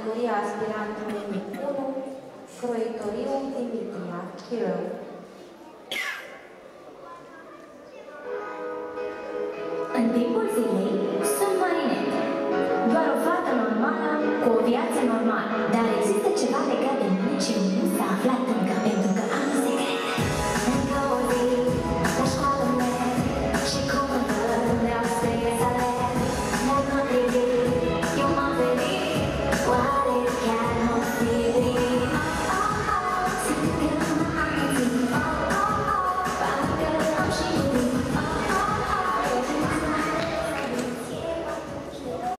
categoria aspirantului 1, Croitoriu Dimitia, Chiu. În timpul zilei sunt marinet. Doar o fată normală cu o viață normală. Dar există ceva legat de mine ce